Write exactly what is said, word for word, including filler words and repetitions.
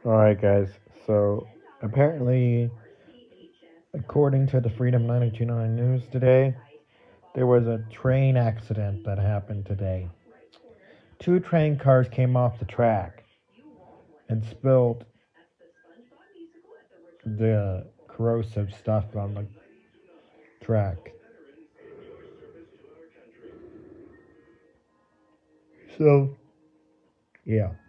Alright, guys. So, apparently, according to the Freedom nine two nine News today, there was a train accident that happened today. Two train cars came off the track and spilled the corrosive stuff on the track. So, yeah.